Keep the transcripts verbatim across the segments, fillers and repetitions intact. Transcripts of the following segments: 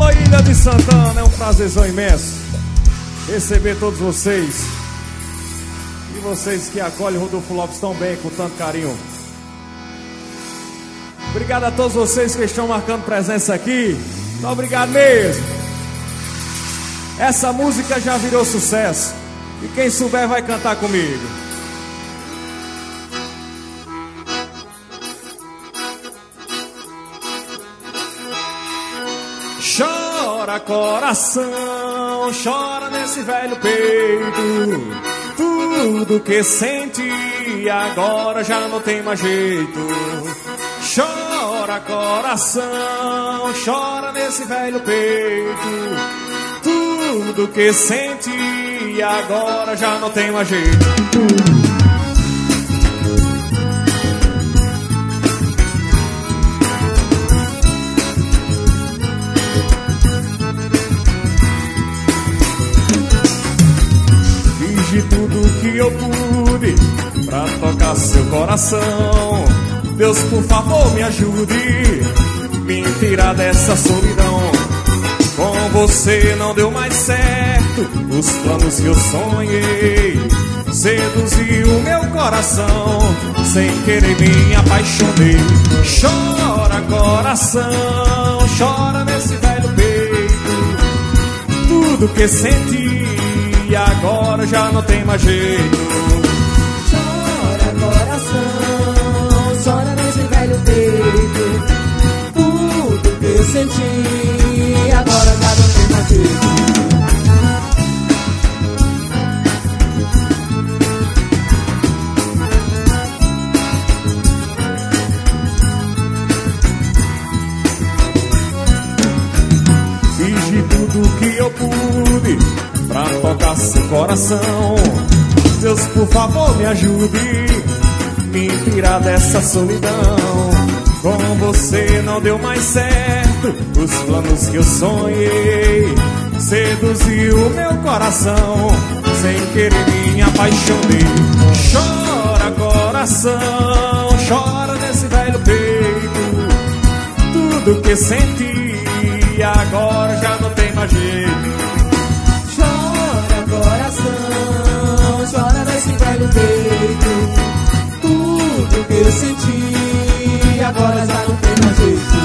Alô, Ilha de Santana, é um prazerzão imenso receber todos vocês. E vocês que acolhem o Rodolfo Lopes tão bem, com tanto carinho. Obrigado a todos vocês que estão marcando presença aqui. Muito obrigado mesmo. Essa música já virou sucesso. E quem souber vai cantar comigo. Chora coração, chora nesse velho peito. Tudo que senti agora já não tem mais jeito. Chora coração, chora nesse velho peito. Tudo que senti agora já não tem mais jeito. Fiz de tudo que eu pude pra tocar seu coração. Deus, por favor, me ajude, me tirar dessa solidão. Com você não deu mais certo, os planos que eu sonhei. Seduziu o meu coração, sem querer me apaixonei. Chora coração, chora nesse velho peito. Tudo que senti agora já não tem mais jeito. Chora coração, chora nesse velho peito. Tudo que eu senti agora já não tem mais jeito. Fiz de tudo que eu pude pra tocar seu coração. Deus, por favor, me ajude, me tirar dessa solidão. Com você não deu mais certo, os planos que eu sonhei. Seduziu o meu coração, sem querer me apaixonei. Chora coração, chora nesse velho peito. Tudo que senti agora já não tem mais jeito. Chora coração, chora nesse velho peito. Tudo que eu senti agora já não tem mais jeito.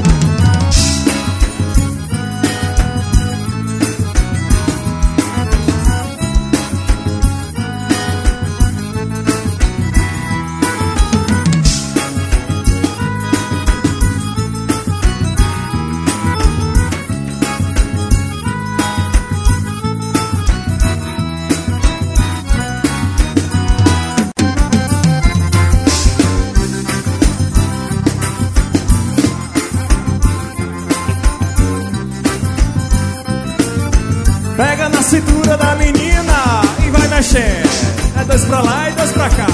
Pega na cintura da menina e vai mexendo. É dois pra lá e dois pra cá.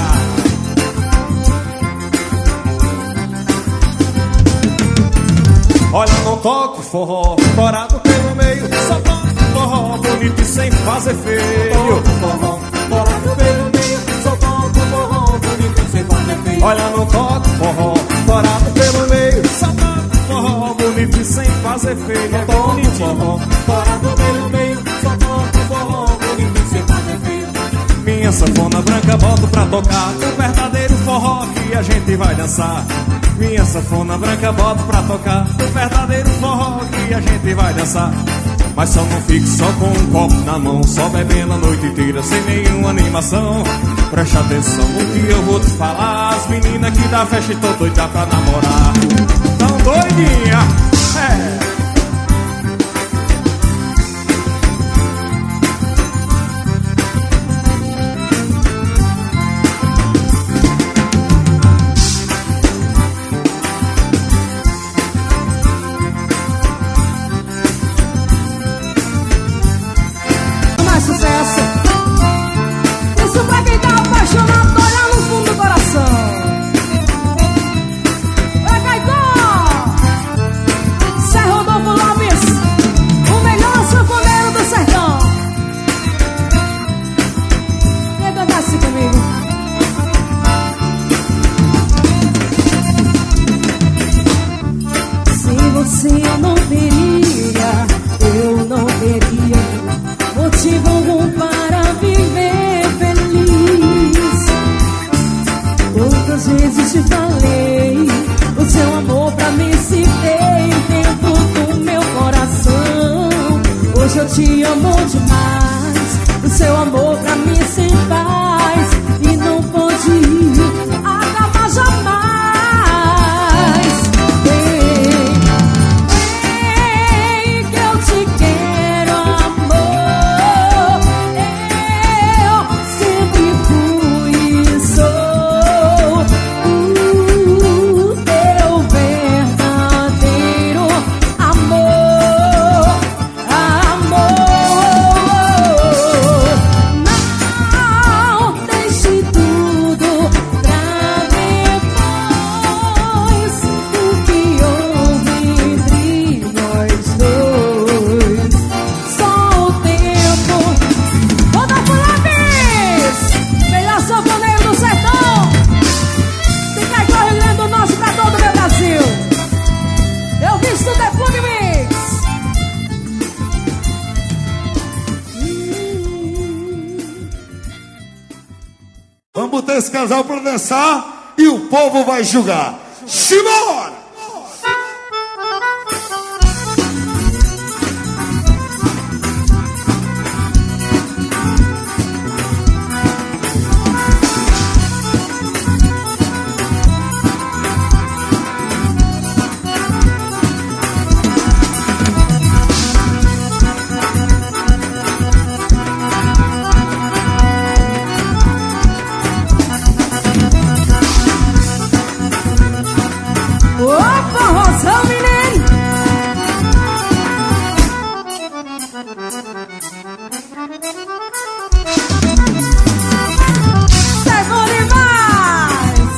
Olha, não toco forró, corado pelo meio. Só toco forró bonito e sem fazer feio. Forró, corado pelo meio. Só toco forró bonito e sem fazer feio. Olha, não toco forró, corado pelo meio. Só toco forró bonito e sem fazer feio. É bonitinho. Forró, corado pelo meio. Só toco forró bonito e sem fazer feio. Minha sanfona branca boto pra tocar o verdadeiro forró que a gente vai dançar. Minha sanfona branca boto pra tocar o verdadeiro forró que a gente vai dançar. Mas só não fique só com um copo na mão, só bebendo a noite inteira sem nenhuma animação. Preste atenção no que eu vou te falar. As meninas aqui da festa estão doidas pra namorar. Tão doidinha, é. te amo demais. O seu amor pra mim sem paz e não pode acabar jamais. Ei, ei, que eu te quero, amor. Eu sempre fui e sou o teu verdadeiro amor, amor. Não deixe tudo pra depois. O que houve entre nós dois, só o tempo. Rodolfo Lopes, melhor sanfoneiro do sertão. Fica aí correndo o nosso pra todo o meu Brasil. Eu vi isso é Plug Mix. Vamos botar esse casal pra dançar e o povo vai julgar. Simbora! Opa, Rosão, menino! É bom demais!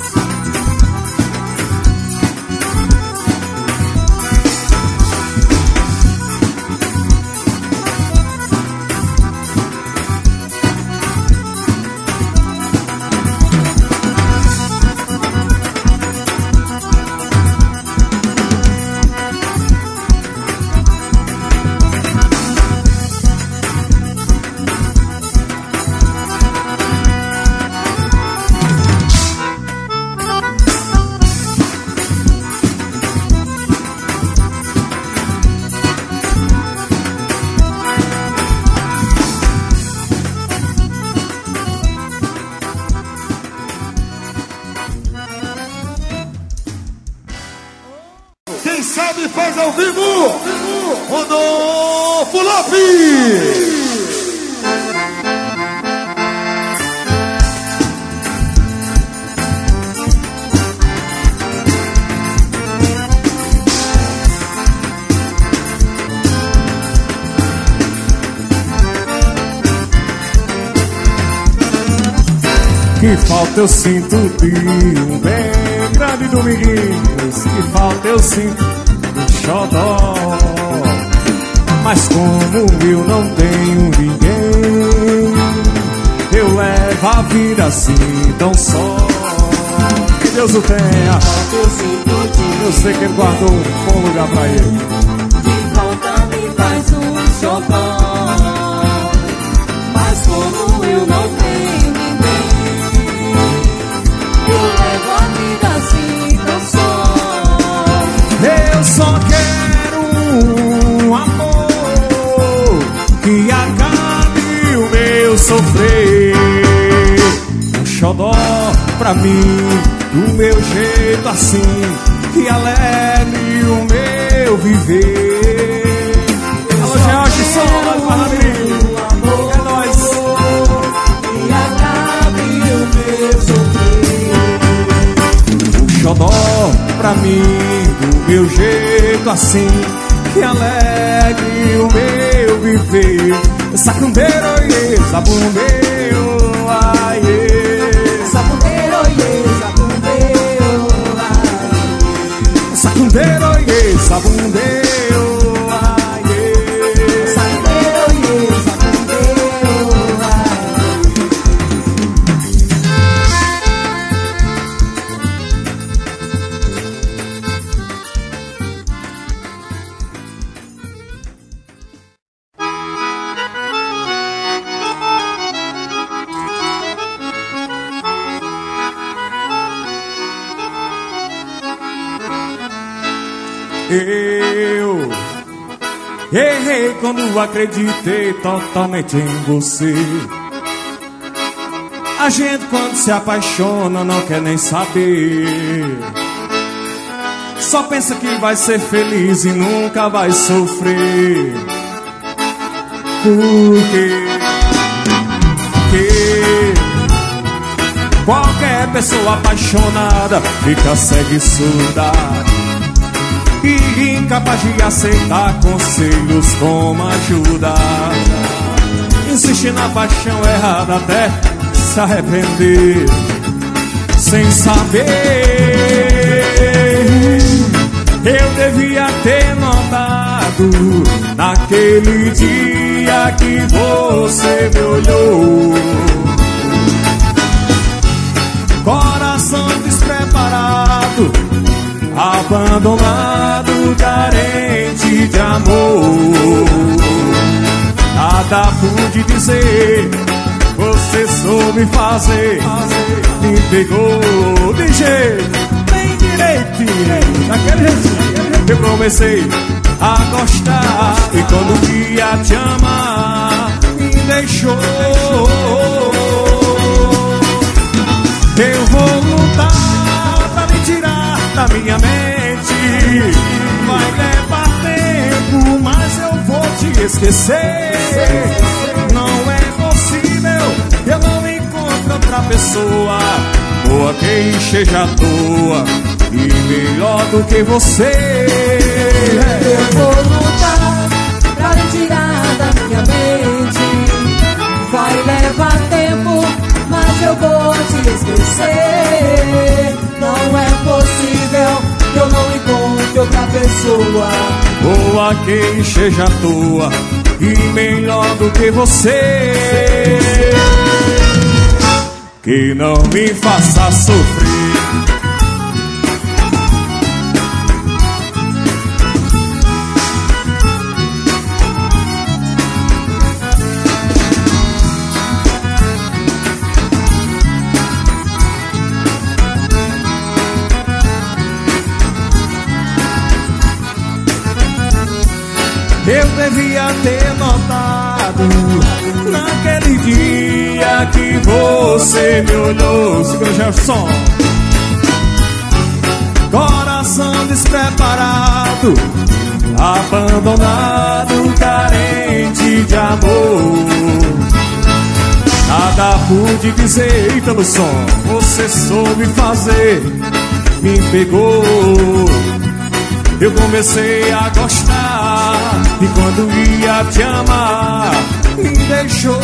Quem sabe faz ao vivo. Rodolfo Lopes. Que falta eu sinto de um bem grande Dominguinhos. Que falta eu sinto de xodó. Mas como eu não tenho ninguém, eu levo a vida assim tão só. Que Deus o tenha. Eu sei que ele guardou um bom lugar pra ele. De volta me faz um xodó. Mas como eu não tenho ninguém, eu levo a vida assim tão só. Eu só quero um amor que acabe o meu sofrer. Um xodó pra mim, do meu jeito assim, que alegre o meu viver. Alô, George, som, vai pra Madrid. É nóis. Que acabe o meu sofrer. Um xodó pra mim, do meu jeito assim, que alegre o meu viver. Sacundeiro, iê, zabumbeiro, aiê. Sabundeiro, iê, sabundeiro, Sacundeiro, iê, zabumbeiro, aiê. sabundeiro, iê, sabundeiro, Eu Errei quando acreditei totalmente em você. A gente quando se apaixona não quer nem saber. Só pensa que vai ser feliz e nunca vai sofrer. Por quê? Porque qualquer pessoa apaixonada fica cega e surda e incapaz de aceitar conselhos como ajuda. Insiste na paixão errada até se arrepender sem saber. Eu devia ter notado naquele dia que você me olhou. Coração despreparado, abandonado, carente de amor. Nada pude dizer, você soube fazer, me pegou de jeito, bem direitinho, daquele jeito. Eu comecei a gostar e quando ia te amar, me deixou. Eu vou lutar pra me tirar da minha mente. Vai levar tempo, mas eu vou te esquecer. Não é possível, eu não encontro outra pessoa boa que seja à toa e melhor do que você. Eu vou lutar pra me tirar da minha mente. Vai levar tempo, mas eu vou te esquecer. Não é possível que eu não encontre outra pessoa boa que seja à toa e melhor do que você, que não me faça sofrer. Eu devia ter notado naquele dia que você me olhou. Segura já o som. Coração despreparado, abandonado, carente de amor. Nada pude dizer, e pelo som você soube fazer, me pegou. Eu comecei a gostar e quando ia te amar, me deixou.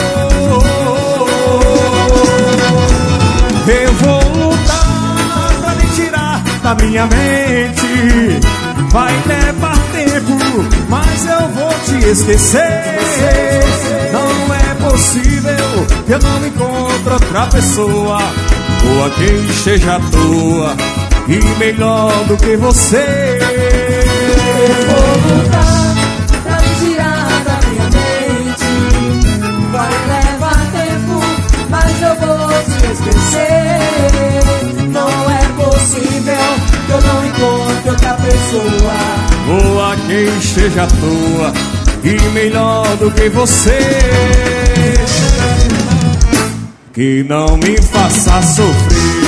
Eu vou lutar pra me tirar da minha mente. Vai levar tempo, mas eu vou te esquecer. Não é possível que eu não encontre outra pessoa boa que esteja à toa e melhor do que você. Eu vou lutar pra me tirar da minha mente. Vai levar tempo, mas eu vou te esquecer. Não é possível que eu não encontre outra pessoa boa que esteja à toa e melhor do que você, que não me faça sofrer.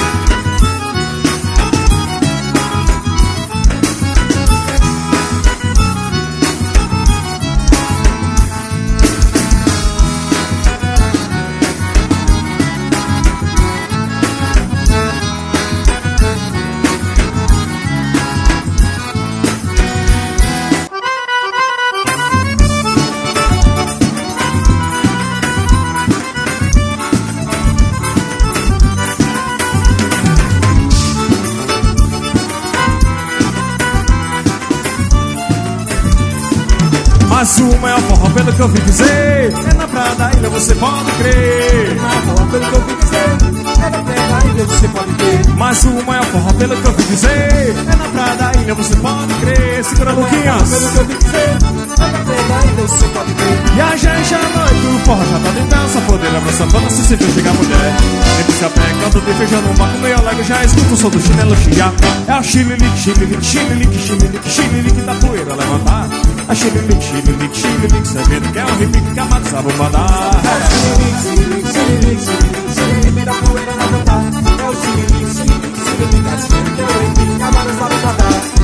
Mas o maior forró, pelo que eu vi dizer, é na praia da ilha, você pode crer. O maior forró, pelo que eu vi dizer, é na praia da ilha, você pode crer. Mas o maior forró, pelo que eu vi dizer, é na praia da ilha, você pode crer. Segura, Luquinhas. Pelo que eu vi dizer, é na praia da ilha, você pode crer. E a gente à noite, o forró já tá de dança, poder abraçar quando se sentiu chegar a mulher. Entre se apé, canto de feijão no barco, meio alegre, já escuta o som do chinelo chiar. É o xililique, xililique, xililique, xililique, xililique da poeira levantar. A xililique, xililique, xililique, sabendo que é um repique que amado sabe mandar. Xililique, xililique, xililique, xililique, xililique da poeira na cantar. É o xililique, xililique, xililique, sabendo que é um repique que amado sabe mandar.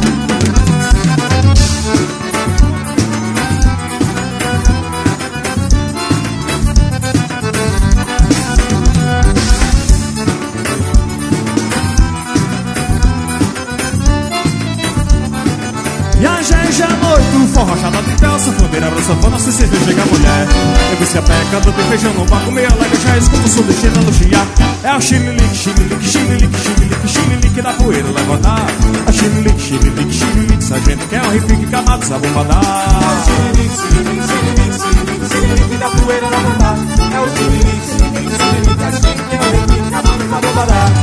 E a gente à noite, o forró chata de pé, sanfoneira, abraço, sanfona, se cerveja chega a mulher. Eu vi se a pé, canta, tem feijão no barco, meia alegre, já escuta o som do cheiro no chiar. É o xililique, xililique, xililique, xililique, xililique da poeira levantar. A xililique, xililique, xililique, sargento, que é um repique camado, sabe mandar. É o xililique, xililique, xililique, xililique, xililique da poeira levantar. É o xililique, xililique, xililique, sargento, que é um repique camado, sabe mandar.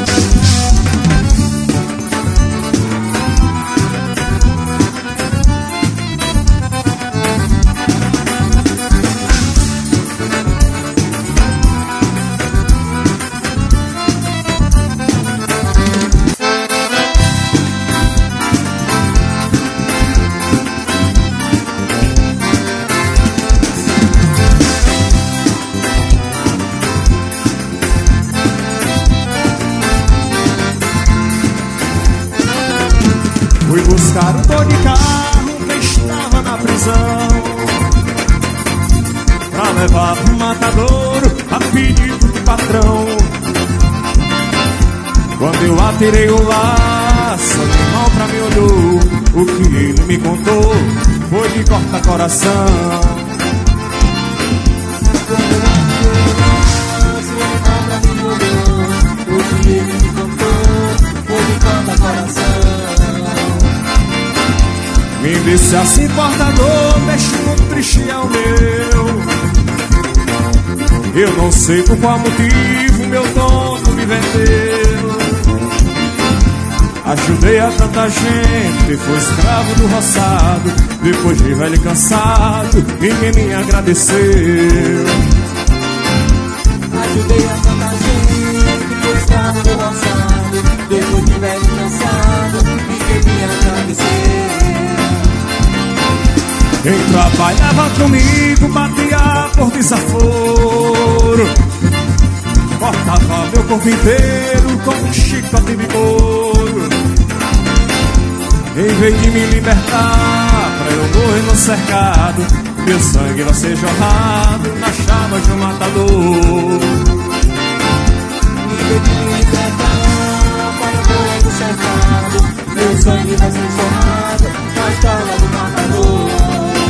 Fui buscar o dor de carro que estava na prisão, pra levar pro matadouro a pedido do patrão. Quando eu atirei o laço, o mal pra mim olhou. O que ele me contou foi de corta coração. Quando eu atirei o laço, o mal pra mim olhou. O que ele me contou foi de corta coração. Me disse assim, portador, destino triste é o meu. Eu não sei por qual motivo meu dono me vendeu. Ajudei a tanta gente, fui escravo do roçado. Depois de velho e cansado, ninguém me agradeceu. Ajudei a tanta gente, fui escravo do roçado. Depois de velho e cansado, ninguém me agradeceu. Quem trabalhava comigo batia por desaforo, cortava meu corpo inteiro com um chicote de couro. Em vez de me libertar pra eu morrer no cercado, meu sangue vai ser jorrado nas chamas de um matador. Em vez de me libertar pra eu morrer no cercado, meu sangue vai ser jorrado nas chamas do matador.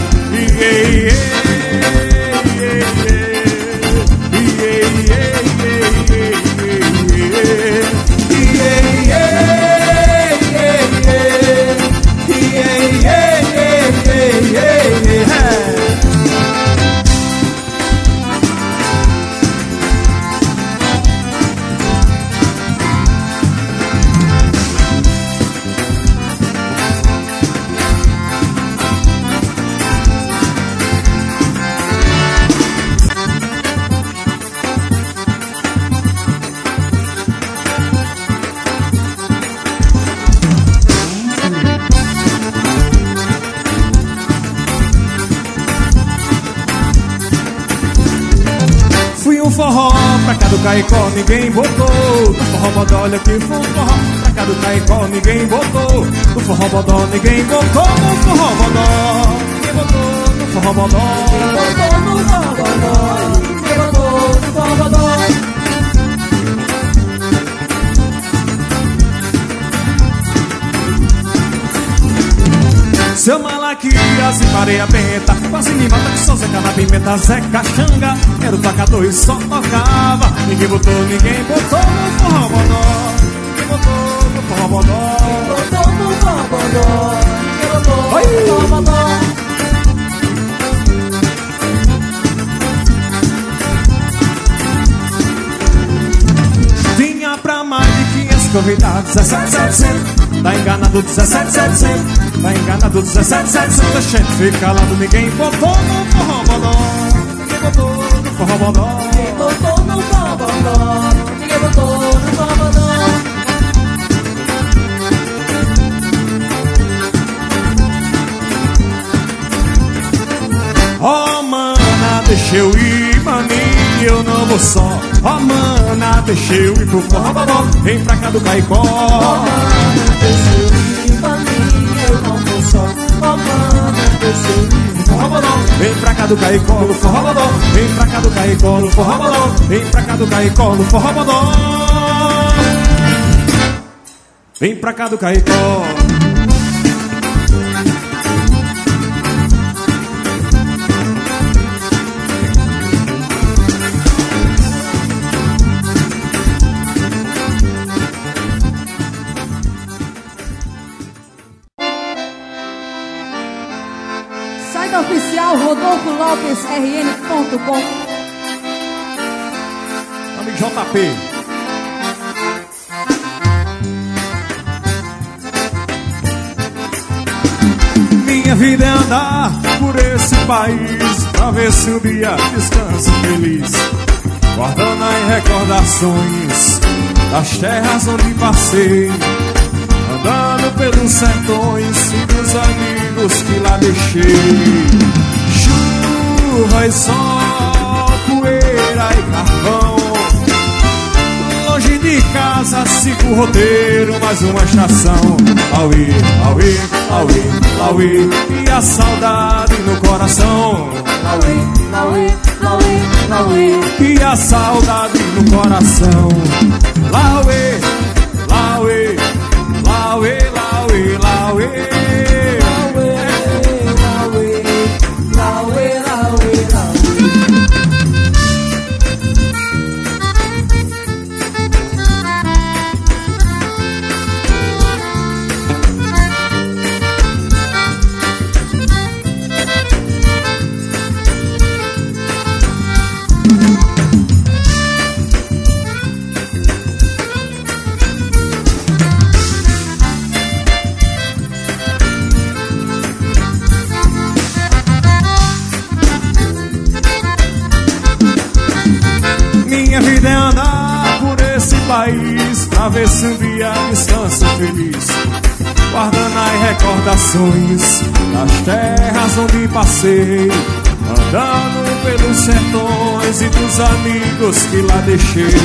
Forró, pra cá do Caicó ninguém botou. No forró bodó, olha que foi um forró. Pra cá do Caicó ninguém botou. No forró bodó ninguém botou. No forró bodó ninguém botou. No forró bodó ninguém botou. No forró bodó ninguém botou. No forró bodó. Seu Malaquias e Maria Benta, quase me mata que só Zeca na pimenta, Zé Caxanga era o tocador e só tocava. Ninguém botou, ninguém botou no forró bodó. Ninguém botou no forró bodó. Ninguém botou no forró bodó. Ninguém botou no forró bodó. Tinha pra mais de quinhentos convidados, dezessete mil e setecentos. Tá enganado dezessete mil e setecentos. Tá enganado dezessete mil e setecentos. A gente fica calado, ninguém botou no forró bodó. Ninguém botou no forró bodó. Ninguém botou no forró bodó. Ninguém botou no forró bodó. Oh, mana, deixa eu ir, maninho, eu não vou só. Oh, mana, deixa eu ir pro forró. Vem pra cá do Caicó. Oh, mana, deixa eu ir, maninho, eu não vou só. Oh, mana, deixa eu ir pro forró. Vem pra cá do Caicó, no forró. Vem pra cá do Caicó, no forró. Vem pra cá do Caicó, no forró. Vem pra cá do Caicó. Site oficial Rodolfo Lopes R N ponto com. Amigo J P. Minha vida é andar por esse país pra ver se um dia descanso feliz, guardando as recordações das terras onde passei, andando pelos sertões e dos amigos que lá deixei. Chuva e sol, poeira e carvão, longe de casa sigo o roteiro, mais uma estação. Auê, auê, auê, auê, e a saudade no coração. Lauê, lauê, lauê, lauê, E a saudade no coração. Lauê, lauê, lauê, lauê, lauê. lauê, lauê, lauê, lauê, lauê. Minha vida é andar por esse país pra ver se um dia descanso feliz, guardando as recordações das terras onde passei, andando pelos sertões e dos amigos que lá deixei.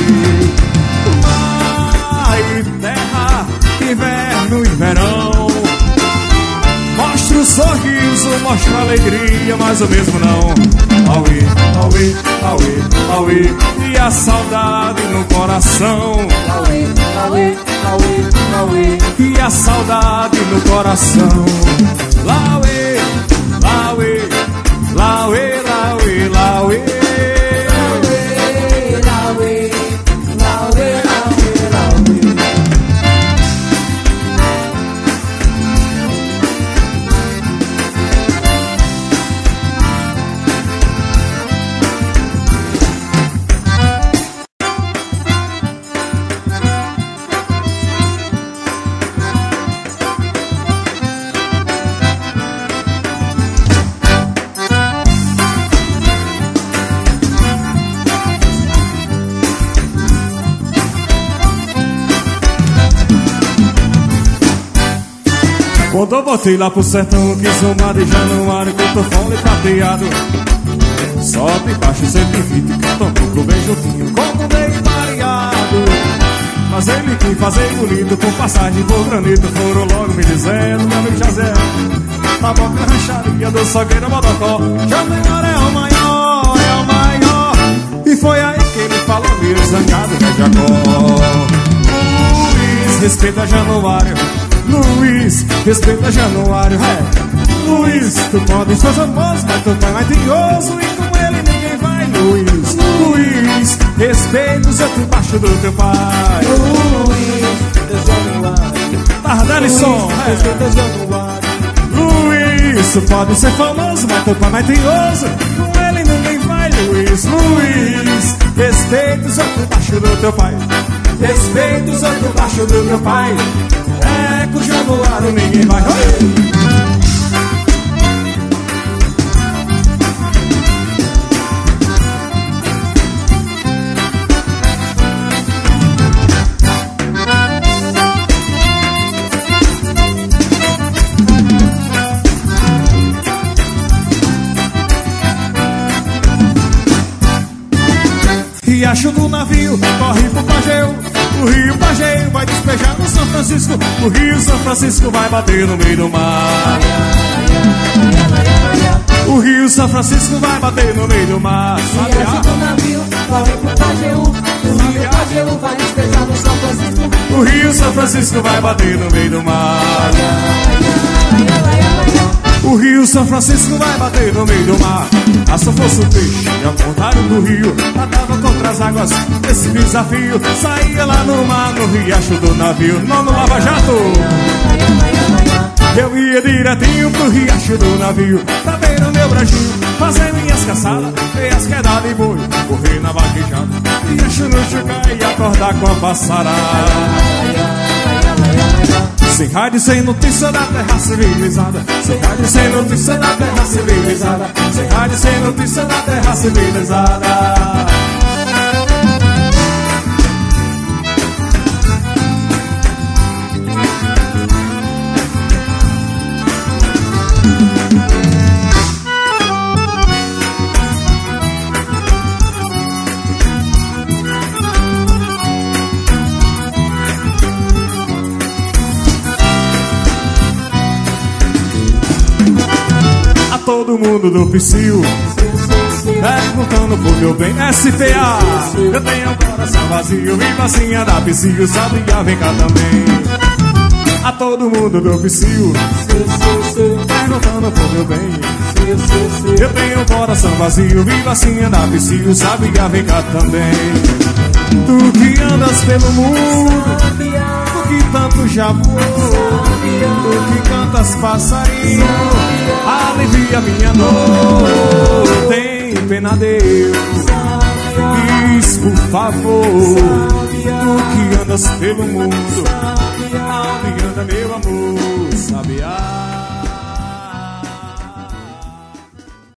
Mar e terra, inverno e verão, mostra o sorriso, mostra a alegria, mas o mesmo não. Auê, auê, auê, auê, e a saudade no coração. Lauê, lauê, lauê, lauê. E a saudade no coração. Lauê, lauê, lauê, lauê, lauê. Lauê, lauê, lauê, lauê, lauê. Quando eu voltei lá pro sertão, que somado de Januário, com tufão e prateado, sobe baixo, cento e vinte, Catambuco bem juntinho, como bem mareado. Mas ele quis fazer bonito, com passagem por granito, foram logo me dizendo, meu amigo Jazé, na boca rancharia do Salgueiro Bodocó, Januário é o maior, é o maior. E foi aí que ele falou, meio zangado, né, Jacó. Luiz, respeita Januário. Luiz, respeita Januário, é. Luiz, tu pode ser famoso, mas tu pai mais tinhoso, e com ele ninguém vai. Luiz, Luiz, respeita o santo baixo do teu pai. Luiz, Januário. Tardelli som, é. Respeita Januário. Luiz, tu pode ser famoso, mas teu pai mais tinhoso, com ele ninguém vai. Luiz, Luiz, respeita o santo baixo do teu pai. Respeita o santo baixo do teu pai. É com o Januário ninguém vai. Oi! riacho do navio corre pro Pajeú. O rio Pajeú vai despejar no São Francisco. O rio São Francisco vai bater no meio do mar. O rio São Francisco vai bater no meio do mar. Riacho do navio corre pro Pajeú. O rio Pajeú vai despejar no São Francisco. O rio São Francisco vai bater no meio do mar. O rio São Francisco vai bater no meio do mar. Ah, se eu fosse o peixe, e ao contrário do rio, nadava contra as águas, esse desafio. Saía lá no mar, no riacho do navio, não no Lava Jato. Eu ia direitinho pro riacho do navio, pra ver o meu brajinho, fazer minhas caçadas, ver as quedadas de boi, correr na vaquejada, riacho no chugar e acordar com a passarada. Sem rádio, sem notícia da terra civilizada. Sem rádio, sem notícia da terra civilizada. Sem rádio, sem notícia da terra civilizada. Todo mundo do Psyu perguntando pro meu bem S T A. Eu tenho um coração vazio, viva assim a da Psyu, sabia, vem cá também. A todo mundo do Psyu perguntando pro meu bem. Eu tenho um coração vazio, viva assim a da Psyu, sabia, vem cá também. Tu que andas pelo mundo, tu que tanto já voou, tu que cantas passarinho, alivia minha dor. Tem pena, Deus, diz por favor. Tu que andas pelo mundo, onde anda meu amor, sabiá?